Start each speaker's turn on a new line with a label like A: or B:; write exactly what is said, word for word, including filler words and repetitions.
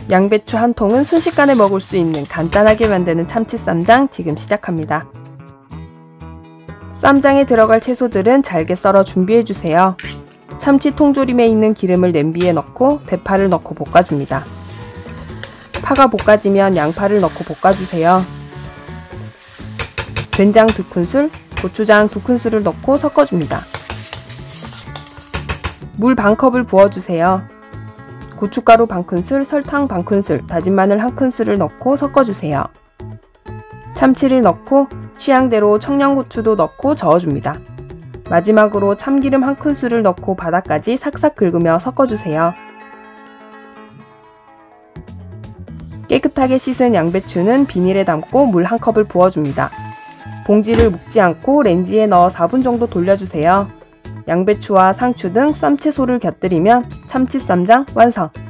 A: 양배추 한 통은 순식간에 먹을 수 있는 간단하게 만드는 참치 쌈장 지금 시작합니다. 쌈장에 들어갈 채소들은 잘게 썰어 준비해주세요. 참치 통조림에 있는 기름을 냄비에 넣고 대파를 넣고 볶아줍니다. 파가 볶아지면 양파를 넣고 볶아주세요. 된장 두 큰술, 고추장 두 큰술을 넣고 섞어줍니다. 물 반 컵을 부어주세요. 고춧가루 반 큰술, 설탕 반 큰술, 다진 마늘 한 큰술을 넣고 섞어주세요. 참치를 넣고 취향대로 청양고추도 넣고 저어줍니다. 마지막으로 참기름 한 큰술을 넣고 바닥까지 삭삭 긁으며 섞어주세요. 깨끗하게 씻은 양배추는 비닐에 담고 물 한 컵을 부어줍니다. 봉지를 묶지 않고 렌지에 넣어 사 분 정도 돌려주세요. 양배추와 상추 등 쌈채소를 곁들이면 참치 쌈장 완성!